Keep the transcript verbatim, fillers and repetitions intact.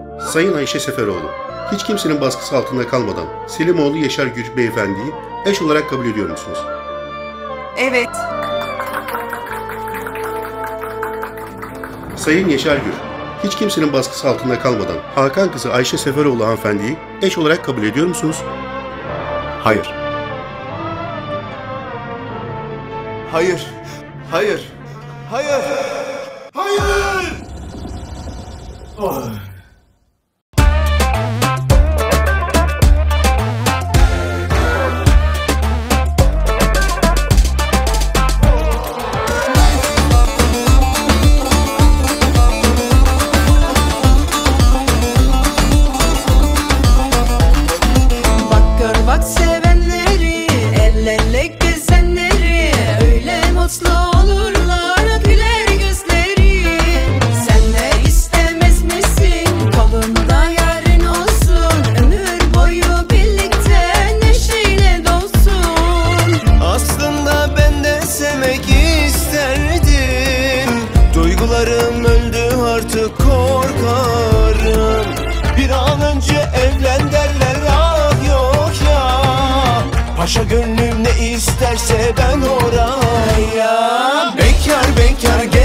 Sayın Ayşe Seferoğlu, hiç kimsenin baskısı altında kalmadan Selimoğlu Yaşar Gür Beyefendi'yi eş olarak kabul ediyor musunuz? Evet. Sayın Yaşar Gür, hiç kimsenin baskısı altında kalmadan Hakan kızı Ayşe Seferoğlu hanımefendiyi eş olarak kabul ediyor musunuz? Hayır. Hayır. Hayır. Hayır. Hayır. Oh. Bak sevenleri, el ele gezenleri, öyle mutlu olurlar güler gözleri. Sen de istemez misin kolunda yarın olsun, ömür boyu birlikte neşeyle dolsun. Aslında ben de sevmek isterdim, duygularım öldü artık korkarım. Bir an önce evlen derler, ah yok ya. Paşa gönlüm ne isterse ben oraya. Bekar bekar